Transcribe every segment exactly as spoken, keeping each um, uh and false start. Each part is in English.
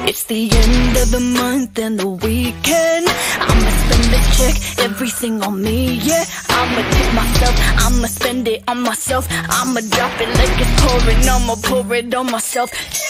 It's the end of the month and the weekend. I'ma spend this check, everything on me, yeah. I'ma tip myself, I'ma spend it on myself. I'ma drop it like it's pouring, I'ma pour it on myself.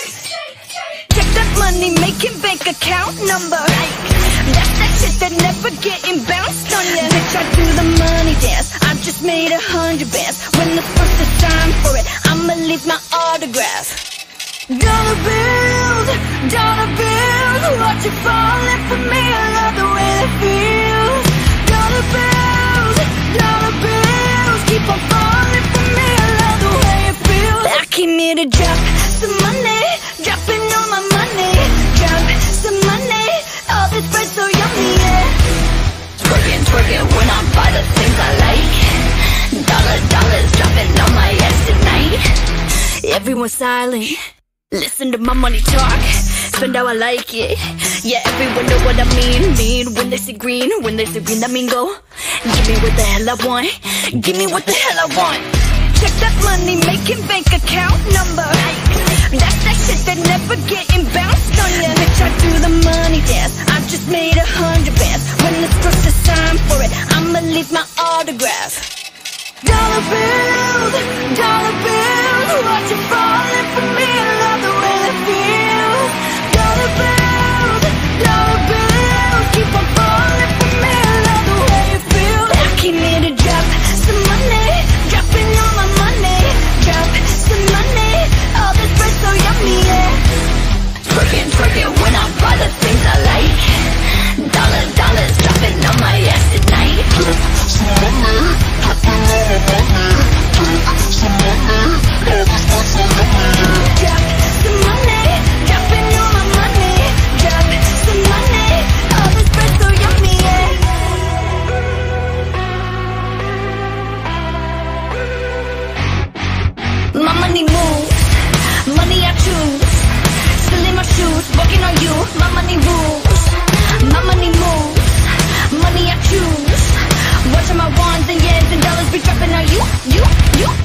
Check that money making bank account number. That's that shit that never getting bounced on ya. Bitch, I do the money dance, I just made a hundred bands. When the first is time for it, I'ma leave my autograph. Dollar bills, dollar bills, watch it falling for me. I love the way it feels. Dollar bills, dollar bills, keep on falling for me. I love the way it feels. I came here to drop some money, dropping all my money. Drop some money, all this bread so yummy, yeah. Twerking, twerking when I buy the things I like. Dollar, dollars dropping on my ass tonight. Everyone's silent, listen to my money talk, spend how I like it. Yeah, everyone know what I mean. Mean when they say green, when they say green, that mean go. Give me what the hell I want, give me what the hell I want. Check that money making bank account number. That's that shit that never getting bounced on ya. Bitch, I do the money dance, I just made a hundred bands. When it's first is time for it, I'ma leave my autograph. Dollar bills, dollar bills, watch it falling for me. I love the way it feels. Dollar bills, dollar bills, keep on falling for me. I love the way it feels. I came here to drop some money, dropping all my money. Drop some money, all this bread so yummy, yeah. Twerking, twerking when I buy the things I like. Dollar, dollars dropping on my ass tonight. Drop some money, dropping all my money. Drop some money, all this bread so yummy. Drop some money, dropping all my money. Drop some money, all this bread so yummy, yeah. My money moves, money I choose. Still in my shoes, walking on you. My money rules, my money moves, money I choose. Watching my ones and years and dollars be dropping on you, you, you.